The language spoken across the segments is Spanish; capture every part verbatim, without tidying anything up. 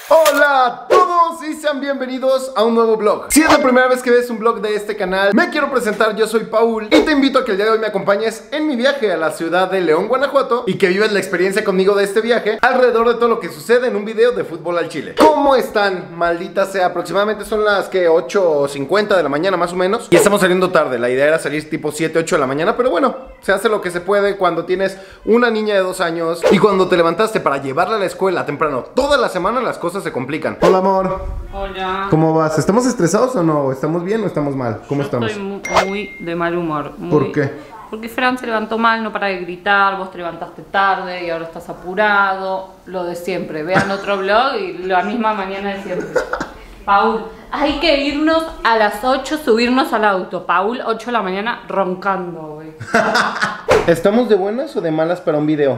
Hola a todos y sean bienvenidos a un nuevo vlog. Si es la primera vez que ves un vlog de este canal, me quiero presentar, yo soy Paul y te invito a que el día de hoy me acompañes en mi viaje a la ciudad de León, Guanajuato, y que vives la experiencia conmigo de este viaje alrededor de todo lo que sucede en un video de fútbol al chile. ¿Cómo están? Maldita sea, aproximadamente son las que ocho cincuenta de la mañana más o menos, y estamos saliendo tarde. La idea era salir tipo siete, ocho de la mañana, pero bueno, se hace lo que se puede cuando tienes una niña de dos años y cuando te levantaste para llevarla a la escuela temprano toda la semana, las cosas se complican. Hola, amor. Hola. ¿Cómo vas? ¿Estamos estresados o no? ¿Estamos bien o estamos mal? ¿Cómo Yo estamos? Estoy muy, muy de mal humor. Muy, ¿Por qué? Porque Fran se levantó mal, no para de gritar, vos te levantaste tarde y ahora estás apurado. Lo de siempre. Vean otro vlog y la misma mañana de siempre. Paul, hay que irnos a las ocho, subirnos al auto. Paul, ocho de la mañana, roncando, güey. ¿Estamos de buenas o de malas para un video?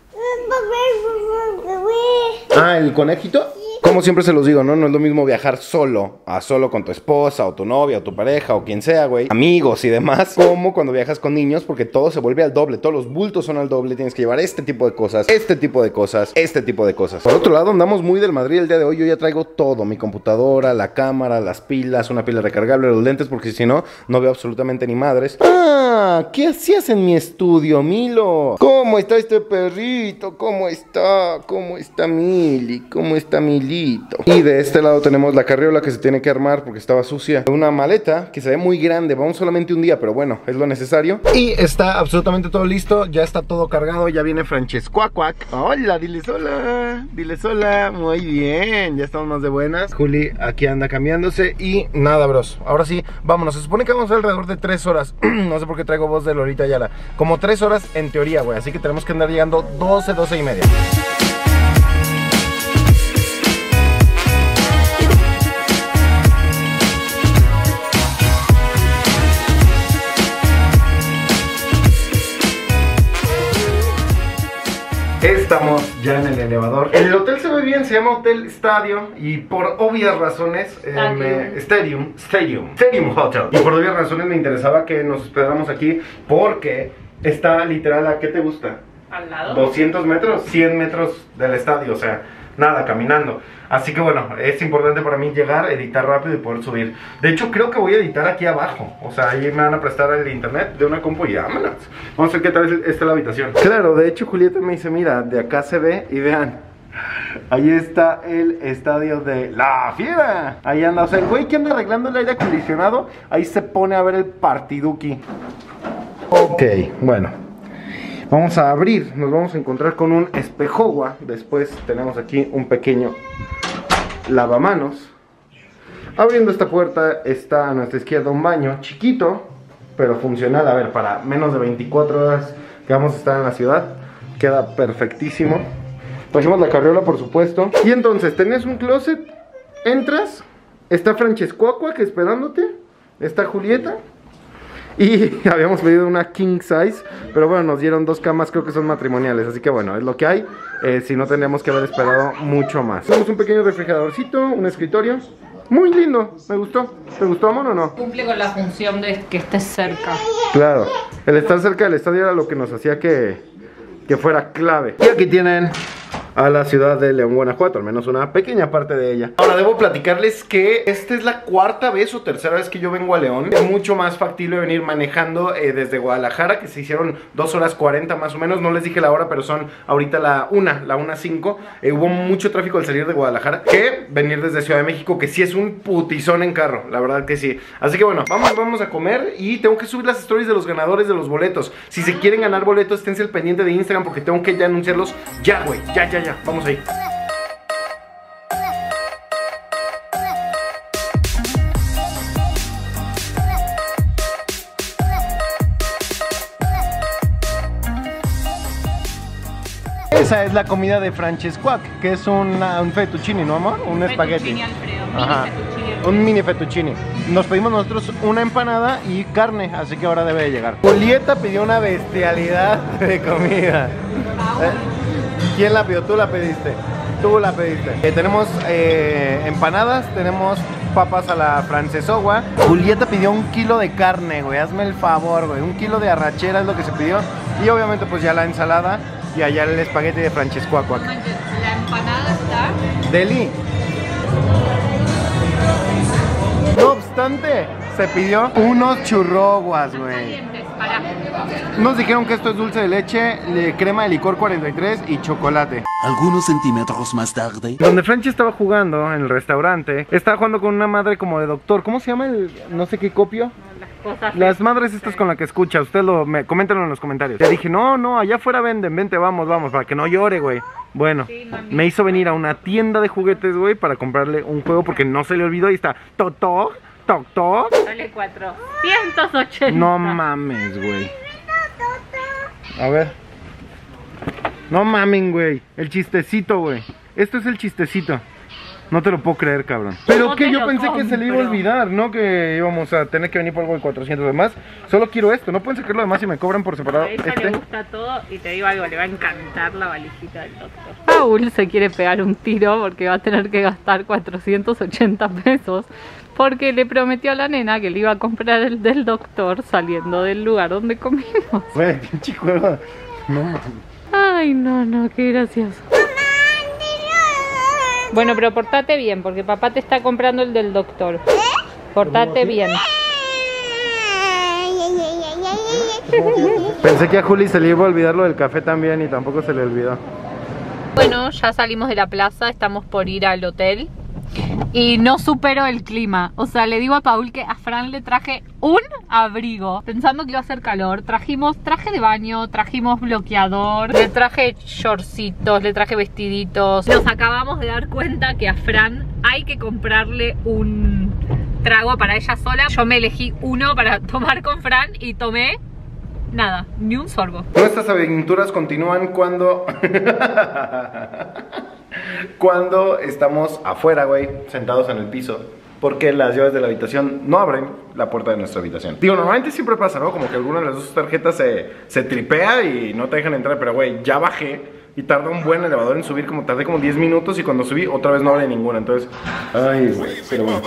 Ah, ¿el conejito? Como siempre se los digo, ¿no? No es lo mismo viajar solo, a solo con tu esposa, o tu novia, o tu pareja, o quien sea, güey, amigos y demás, como cuando viajas con niños, porque todo se vuelve al doble, todos los bultos son al doble, tienes que llevar este tipo de cosas, este tipo de cosas, este tipo de cosas. Por otro lado, andamos muy del Madrid el día de hoy, yo ya traigo todo, mi computadora, la cámara, las pilas, una pila recargable, los lentes, porque si no, no veo absolutamente ni madres. Ah, ¿qué hacías en mi estudio, Milo? ¿Cómo está este perrito? ¿Cómo está? ¿Cómo está Mili? ¿Cómo está Mili? Y de este lado tenemos la carriola que se tiene que armar porque estaba sucia. Una maleta que se ve muy grande, vamos solamente un día, pero bueno, es lo necesario. Y está absolutamente todo listo, ya está todo cargado, ya viene Francescuacuac. Hola, diles hola, diles hola, muy bien, ya estamos más de buenas. Juli aquí anda cambiándose y nada, bros, ahora sí, vámonos. Se supone que vamos alrededor de tres horas, no sé por qué traigo voz de Lolita Ayala. Como tres horas en teoría, güey, así que tenemos que andar llegando doce, doce y media. Estamos ya en el elevador. El hotel se ve bien, se llama Hotel Estadio. Y por obvias razones eh, me, Stadium, Stadium, Stadium Hotel. Y por obvias razones me interesaba que nos hospedáramos aquí, porque está literal, ¿a qué te gusta? Al lado. doscientos metros, cien metros del estadio, o sea, nada, caminando. Así que bueno, es importante para mí llegar, editar rápido y poder subir. De hecho, creo que voy a editar aquí abajo. O sea, ahí me van a prestar el internet de una compu y vámonos. Vamos a ver qué tal está la habitación. Claro, de hecho Julieta me dice, mira, de acá se ve y vean, ahí está el estadio de La Fiera. Ahí anda, o sea, el güey que anda arreglando el aire acondicionado, ahí se pone a ver el partiduki. Ok, bueno, vamos a abrir, nos vamos a encontrar con un espejogua. Después tenemos aquí un pequeño lavamanos. Abriendo esta puerta está a nuestra izquierda un baño chiquito, pero funcional. A ver, para menos de veinticuatro horas que vamos a estar en la ciudad, queda perfectísimo. Trajimos la carriola, por supuesto. Y entonces, tenés un closet, entras, está Francescuacuac esperándote, está Julieta. Y habíamos pedido una king size, pero bueno, nos dieron dos camas, creo que son matrimoniales. Así que bueno, es lo que hay, eh, si no tendríamos que haber esperado mucho más. Tenemos un pequeño refrigeradorcito, un escritorio. Muy lindo, me gustó. ¿Te gustó, amor, o no? Cumple con la función de que estés cerca. Claro, el estar cerca del estadio era lo que nos hacía que, que fuera clave. Y aquí tienen a la ciudad de León, Guanajuato, al menos una pequeña parte de ella. Ahora debo platicarles que esta es la cuarta vez o tercera vez que yo vengo a León. Es mucho más factible venir manejando eh, desde Guadalajara, que se hicieron dos horas cuarenta más o menos. No les dije la hora, pero son ahorita la una, la una cinco. eh, Hubo mucho tráfico al salir de Guadalajara, que venir desde Ciudad de México, que sí es un putizón en carro, la verdad que sí. Así que bueno, vamos, vamos a comer. Y tengo que subir las stories de los ganadores de los boletos. Si se quieren ganar boletos, esténse al pendiente de Instagram, porque tengo que ya anunciarlos ya, güey, ya, ya, ya. Vamos ahí. Esa es la comida de Francescuac, que es una, un fettuccine, ¿no, amor? Un espagueti. Ajá. Un mini fettuccine. Nos pedimos nosotros una empanada y carne, así que ahora debe de llegar. Julieta pidió una bestialidad de comida. ¿Eh? ¿Quién la pidió? ¿Tú la pediste? Tú la pediste. Eh, tenemos eh, empanadas, tenemos papas a la francesogua. Julieta pidió un kilo de carne, güey. Hazme el favor, güey. Un kilo de arrachera es lo que se pidió. Y obviamente pues ya la ensalada y allá el espagueti de Francescuacuac. La empanada está... Deli. No obstante, se pidió unos churroguas, güey. Nos dijeron que esto es dulce de leche, de crema de licor cuarenta y tres y chocolate. Algunos centímetros más tarde. Donde Frenchy estaba jugando, en el restaurante, estaba jugando con una madre como de doctor. ¿Cómo se llama el no sé qué copio? Cosas Las madres estas con las que escucha, usted lo, me, coméntenlo en los comentarios. Le dije, no, no, allá afuera venden, vente, vamos, vamos, para que no llore, güey. Bueno, sí, me hizo venir a una tienda de juguetes, güey, para comprarle un juego porque no se le olvidó. Ahí está, toc, toc, toc, toc. Vale cuatrocientos ochenta. No mames, güey. A ver. No mamen, güey. El chistecito, güey. Esto es el chistecito. No te lo puedo creer, cabrón. Pero no que yo pensé compro. que se le iba a olvidar, ¿no? Que íbamos a tener que venir por algo de cuatrocientos demás. Solo quiero esto, no pueden sacar lo demás y me cobran por separado. A ella este. le gusta todo y te digo algo, le va a encantar la valijita del doctor. Paul se quiere pegar un tiro porque va a tener que gastar cuatrocientos ochenta pesos porque le prometió a la nena que le iba a comprar el del doctor saliendo del lugar donde comimos. Güey, pinche juego. No mames. Ay, no, no, qué gracioso. Bueno, pero portate bien, porque papá te está comprando el del doctor. Portate bien. Pensé que a Juli se le iba a olvidar lo del café también y tampoco se le olvidó. Bueno, ya salimos de la plaza, estamos por ir al hotel. Y no supero el clima. O sea, le digo a Paul que a Fran le traje un abrigo pensando que iba a hacer calor. Trajimos traje de baño, trajimos bloqueador, le traje shortcitos, le traje vestiditos. Nos acabamos de dar cuenta que a Fran hay que comprarle un trago para ella sola. Yo me elegí uno para tomar con Fran y tomé nada, ni un sorbo. Nuestras aventuras continúan cuando... Cuando estamos afuera, güey, sentados en el piso, porque las llaves de la habitación no abren la puerta de nuestra habitación. Digo, normalmente siempre pasa, ¿no? Como que alguna de las dos tarjetas se, se tripea y no te dejan entrar. Pero, güey, ya bajé y tarda un buen elevador en subir. Como tardé como diez minutos y cuando subí otra vez no abre ninguna. Entonces, ay, güey, pero bueno.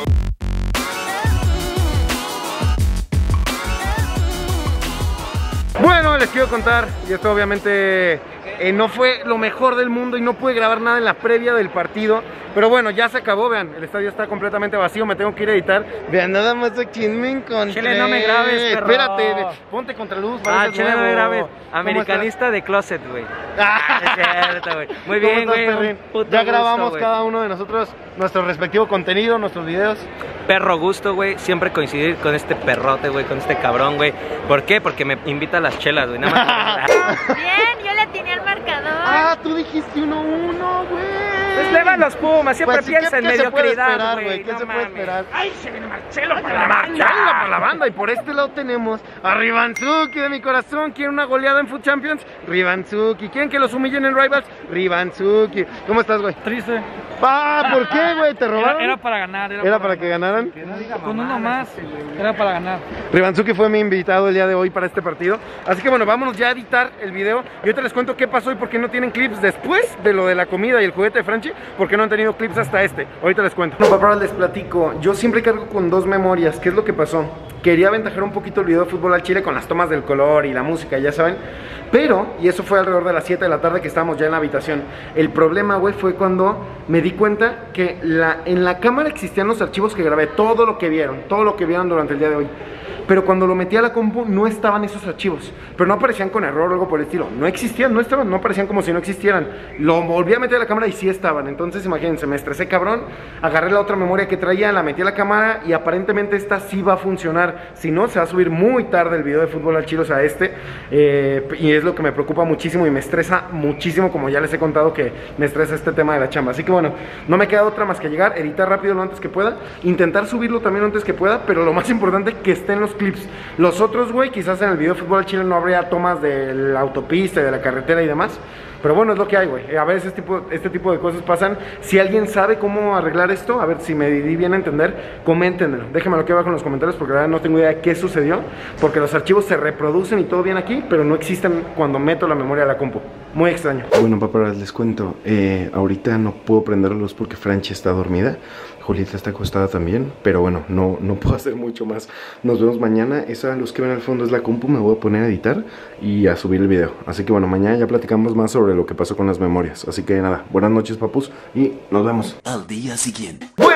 Bueno, les quiero contar, y esto obviamente eh, no fue lo mejor del mundo y no pude grabar nada en la previa del partido. Pero bueno, ya se acabó, vean, el estadio está completamente vacío, me tengo que ir a editar. Vean, nada más a quién me encontré. Chile, no me grabes, perro. Espérate, ponte contra luz. Ah, Chile, Chile, no me grabes. Americanista de closet, güey. Ah. Es cierto, güey. Muy bien, güey. Ya grabamos gusto, cada uno de nosotros nuestro respectivo contenido, nuestros videos. Perro gusto, güey. Siempre coincidir con este perrote, güey, con este cabrón, güey. ¿Por qué? Porque me invita a las chelas, güey. Nada más. Bien, yo le atiné al marcador. Ah, tú dijiste uno uno, güey. Pues le van los Pumas, siempre pues, piensa en mediocridad, güey. ¿Qué no se puede mames. esperar? ¡Ay, se viene Marcelo para la Marcelo banda! para la banda. Y por este lado tenemos a Rivanzuki de mi corazón. ¿Quieren una goleada en Food Champions? Rivanzuki. ¿Quieren que los humillen en Rivals? Rivanzuki. ¿Cómo estás, güey? Triste. Ah, ¿por qué, güey? ¿Te robaron? Era, era para ganar. ¿Era, ¿Era para, para que ganaran? Con uno más. Era para ganar. Rivanzuki fue mi invitado el día de hoy para este partido. Así que bueno, vámonos ya a editar el video. Y ahorita les cuento qué pasó y por qué no tienen clips después de lo de la comida y el juguete de Frenchy. Porque no han tenido clips hasta este. Ahorita les cuento. No, papá, les platico. Yo siempre cargo con dos memorias. ¿Qué es lo que pasó? Quería aventajar un poquito el video de fútbol al Chile con las tomas del color y la música, ya saben. Pero, y eso fue alrededor de las siete de la tarde que estábamos ya en la habitación. El problema, güey, fue cuando me di cuenta que la, en la cámara existían los archivos que grabé. Todo lo que vieron, todo lo que vieron durante el día de hoy. Pero cuando lo metí a la compu no estaban esos archivos. Pero no aparecían con error o algo por el estilo. No existían, no estaban, no aparecían como si no existieran. Lo volví a meter a la cámara y sí estaban. Entonces imagínense, me estresé cabrón. Agarré la otra memoria que traía, la metí a la cámara y aparentemente esta sí va a funcionar. Si no, se va a subir muy tarde el video de fútbol al Chile, o sea, este. Eh, y es lo que me preocupa muchísimo y me estresa muchísimo, como ya les he contado que me estresa este tema de la chamba. Así que bueno, no me queda otra más que llegar, editar rápido lo antes que pueda. Intentar subirlo también lo antes que pueda, pero lo más importante, que estén los clips. Los otros, güey, quizás en el video de fútbol al Chile no habría tomas de la autopista y de la carretera y demás. Pero bueno, es lo que hay, güey. A veces este tipo, este tipo de cosas pasan. Si alguien sabe cómo arreglar esto, a ver si me di bien a entender, coméntenmelo. Déjenmelo aquí abajo en los comentarios porque la verdad no tengo idea de qué sucedió. Porque los archivos se reproducen y todo bien aquí, pero no existen cuando meto la memoria a la compu. Muy extraño. Bueno, papá, les cuento. Eh, ahorita no puedo prender la luz porque Frenchy está dormida. Julieta está acostada también, pero bueno, no, no puedo hacer mucho más. Nos vemos mañana. Esa luz que ven al fondo es la compu. Me voy a poner a editar y a subir el video. Así que bueno, mañana ya platicamos más sobre lo que pasó con las memorias. Así que nada, buenas noches, papus, y nos vemos al día siguiente.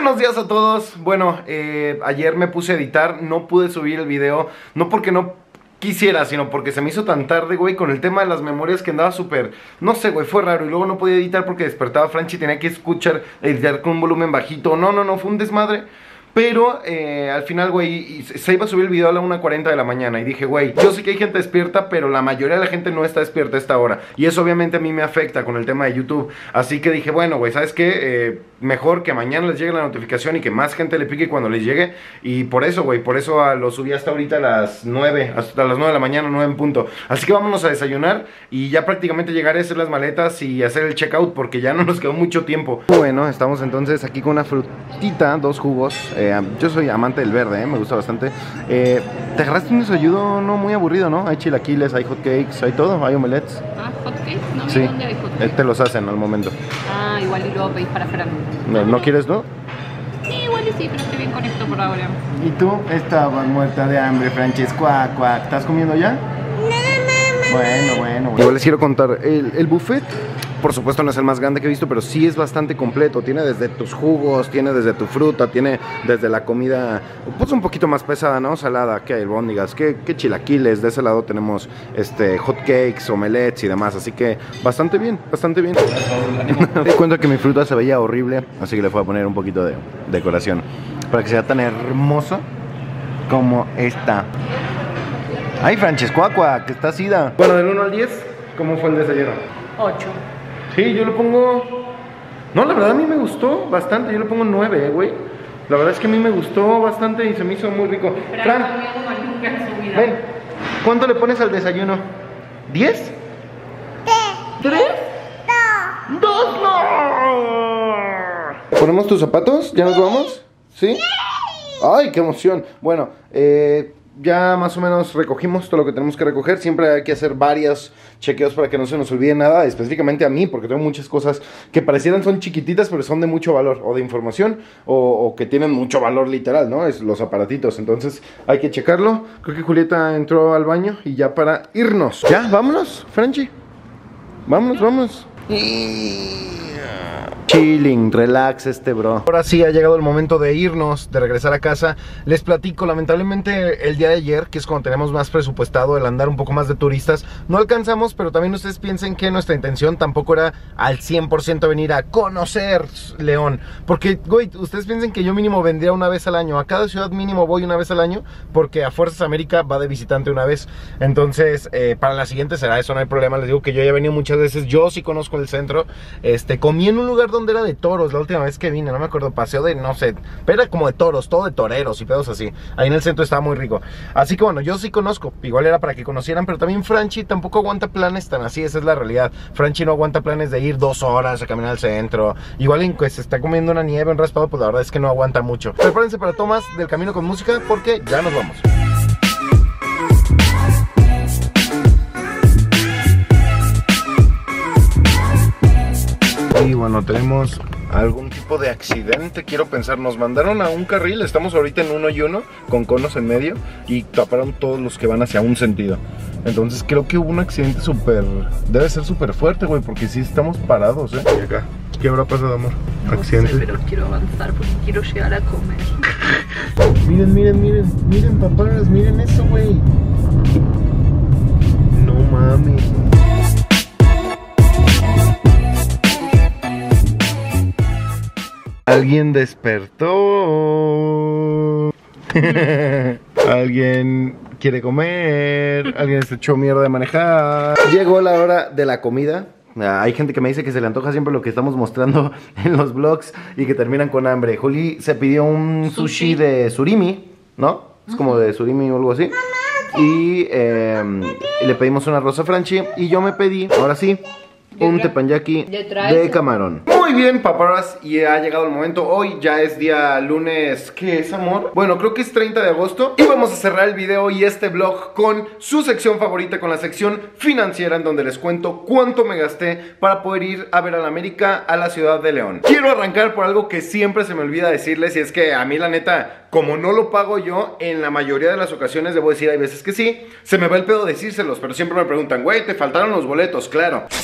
Buenos días a todos. Bueno, eh, ayer me puse a editar, no pude subir el video, no porque no quisiera, sino porque se me hizo tan tarde, güey, con el tema de las memorias que andaba súper, no sé, güey, fue raro. Y luego no podía editar porque despertaba Franchi y tenía que escuchar, editar con un volumen bajito. No, no, no, fue un desmadre. Pero eh, al final, güey, se iba a subir el video a la una cuarenta de la mañana. Y dije, güey, yo sé que hay gente despierta, pero la mayoría de la gente no está despierta a esta hora. Y eso obviamente a mí me afecta con el tema de YouTube. Así que dije, bueno, güey, ¿sabes qué? Eh, mejor que mañana les llegue la notificación y que más gente le pique cuando les llegue. Y por eso, güey, por eso ah, lo subí hasta ahorita a las nueve, hasta las nueve de la mañana, nueve en punto. Así que vámonos a desayunar y ya prácticamente llegaré a hacer las maletas y hacer el checkout porque ya no nos quedó mucho tiempo. Bueno, estamos entonces aquí con una frutita, dos jugos. Eh, yo soy amante del verde, eh, me gusta bastante. eh, Te agarraste un desayuno no muy aburrido, ¿no? Hay chilaquiles, hay hotcakes, hay todo, hay omelets. Ah, hotcakes, no, Sí, ¿dónde hay hotcakes? eh, te los hacen al momento. Ah, igual y luego pedís para Fran. ¿No, ¿no quieres, no? Sí, igual y sí, pero estoy bien con esto por ahora. ¿Y tú? Estabas muerta de hambre, Franches, cuac, cuac. ¿Estás comiendo ya? Bueno, bueno, bueno. Igual les quiero contar, el, el buffet, por supuesto no es el más grande que he visto, pero sí es bastante completo. Tiene desde tus jugos, tiene desde tu fruta, tiene desde la comida, pues un poquito más pesada, ¿no? Salada, que hay albóndigas, que, que chilaquiles. De ese lado tenemos este hot cakes, omelets y demás. Así que bastante bien, bastante bien. Me di cuenta que mi fruta se veía horrible, así que le voy a poner un poquito de decoración para que sea tan hermoso como esta. Ay, Franches, cuacua, que está sida. Bueno, del uno al diez, ¿cómo fue el desayuno? ocho. Sí, yo le pongo... No, la verdad a mí me gustó bastante. Yo le pongo nueve, güey. La verdad es que a mí me gustó bastante y se me hizo muy rico. Pero Fran, no comía como nunca en su vida. ven, ¿cuánto le pones al desayuno? ¿diez? ¿Tres? ¡No! ¡Dos! ¡No! ¿Ponemos tus zapatos? ¿Ya nos vamos? ¿Sí? ¡Ay, qué emoción! Bueno, eh... ya más o menos recogimos todo lo que tenemos que recoger. Siempre hay que hacer varios chequeos para que no se nos olvide nada, específicamente a mí, porque tengo muchas cosas que parecieran son chiquititas, pero son de mucho valor, o de información, o, o que tienen mucho valor literal, ¿no? Es los aparatitos, entonces hay que checarlo. Creo que Julieta entró al baño y ya para irnos. Ya, vámonos, Franchi. Vámonos, vámonos. Chilling, relax este bro. Ahora sí ha llegado el momento de irnos, de regresar a casa. Les platico, lamentablemente el día de ayer, que es cuando tenemos más presupuestado el andar un poco más de turistas, no alcanzamos, pero también ustedes piensen que nuestra intención tampoco era al cien por ciento venir a conocer León. Porque, güey, ustedes piensen que yo mínimo vendría una vez al año. A cada ciudad mínimo voy una vez al año, porque a Fuerzas América va de visitante una vez. Entonces, eh, para la siguiente será eso, no hay problema. Les digo que yo ya he venido muchas veces, yo sí conozco el centro. Este, comí en un lugar donde era de toros la última vez que vine, no me acuerdo, paseo de, no sé, pero era como de toros, todo de toreros y pedos así. Ahí en el centro estaba muy rico. Así que bueno, yo sí conozco, igual era para que conocieran, pero también Franchi tampoco aguanta planes tan así, esa es la realidad. Franchi no aguanta planes de ir dos horas a caminar al centro. Igual en que se está comiendo una nieve, un raspado, pues la verdad es que no aguanta mucho. Prepárense para tomas del camino con música porque ya nos vamos. Y bueno, tenemos algún tipo de accidente, quiero pensar. Nos mandaron a un carril, estamos ahorita en uno y uno, con conos en medio, y taparon todos los que van hacia un sentido. Entonces creo que hubo un accidente súper... debe ser súper fuerte, güey, porque sí estamos parados, ¿eh? Y acá, ¿qué habrá pasado, amor? No Accidente. sé, pero quiero avanzar porque quiero llegar a comer. Miren, miren, miren, miren, papás, miren eso, güey. No mames. Alguien despertó. Alguien quiere comer. Alguien se echó mierda de manejar. Llegó la hora de la comida. Hay gente que me dice que se le antoja siempre lo que estamos mostrando en los vlogs y que terminan con hambre. Juli se pidió un sushi, sushi de surimi, ¿no? Es como de surimi o algo así. Y eh, le pedimos un arroz a Franchi. Y yo me pedí, ahora sí, un teppanyaki de camarón. Muy bien, paparas, y ha llegado el momento. Hoy ya es día lunes. ¿Qué es, amor? Bueno, creo que es treinta de agosto. Y vamos a cerrar el video y este vlog con su sección favorita, con la sección financiera, en donde les cuento cuánto me gasté para poder ir a ver a la América a la ciudad de León. Quiero arrancar por algo que siempre se me olvida decirles, y es que a mí la neta, como no lo pago yo, en la mayoría de las ocasiones, debo decir, hay veces que sí, se me va el pedo decírselos, pero siempre me preguntan, güey, te faltaron los boletos. Claro, setecientos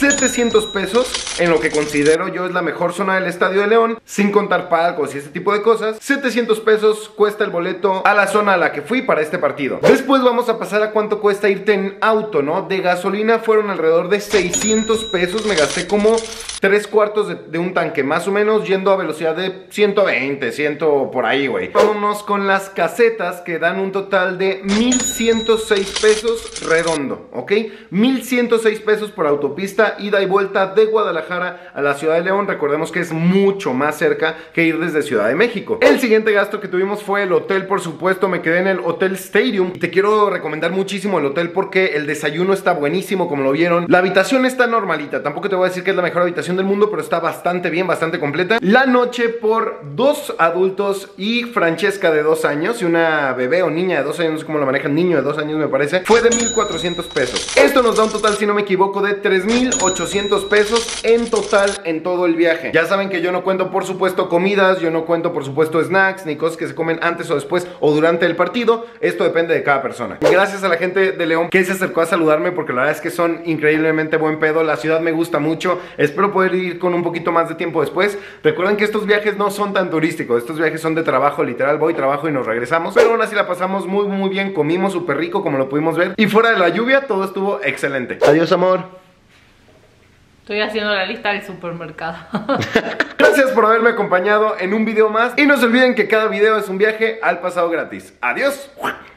setecientos pesos, en lo que considero yo es la mejor zona del Estadio de León, sin contar palcos y ese tipo de cosas. setecientos pesos cuesta el boleto a la zona a la que fui para este partido. Después vamos a pasar a cuánto cuesta irte en auto, ¿no? De gasolina fueron alrededor de seiscientos pesos, me gasté como tres cuartos de, de un tanque, más o menos, yendo a velocidad de ciento veinte, cien por ahí, güey. Vámonos con las casetas, que dan un total de mil ciento seis pesos redondo, ¿ok? mil ciento seis pesos por autopista, ida y vuelta de Guadalajara a la Ciudad de León. Recordemos que es mucho más cerca que ir desde Ciudad de México. El siguiente gasto que tuvimos fue el hotel, por supuesto. Me quedé en el Hotel Stadium. Te quiero recomendar muchísimo el hotel porque el desayuno está buenísimo, como lo vieron. La habitación está normalita, tampoco te voy a decir que es la mejor habitación del mundo, pero está bastante bien, bastante completa. La noche por dos adultos y Francesca de dos años y una bebé o niña de dos años, no sé cómo lo manejan, niño de dos años me parece, fue de mil cuatrocientos pesos. Esto nos da un total, si no me equivoco, de tres mil ochocientos pesos en total en todo el viaje. Ya saben que yo no cuento, por supuesto, comidas, yo no cuento, por supuesto, snacks, ni cosas que se comen antes o después o durante el partido. Esto depende de cada persona. Y gracias a la gente de León que se acercó a saludarme, porque la verdad es que son increíblemente buen pedo. La ciudad me gusta mucho. Espero poder ir con un poquito más de tiempo después. Recuerden que estos viajes no son tan turísticos, estos viajes son de trabajo, literal, voy, trabajo y nos regresamos. Pero aún así la pasamos muy muy bien, comimos súper rico como lo pudimos ver. Y fuera de la lluvia todo estuvo excelente. Adiós, amor. Estoy haciendo la lista del supermercado. Gracias por haberme acompañado en un video más. Y no se olviden que cada video es un viaje al pasado gratis. Adiós.